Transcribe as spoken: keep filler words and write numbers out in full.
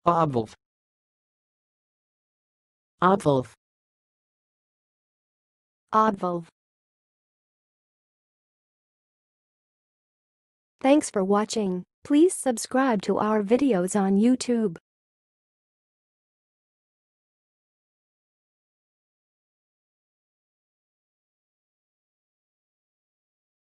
obvolve, obvolve, obvolve. Thanks for watching. Please subscribe to our videos on YouTube.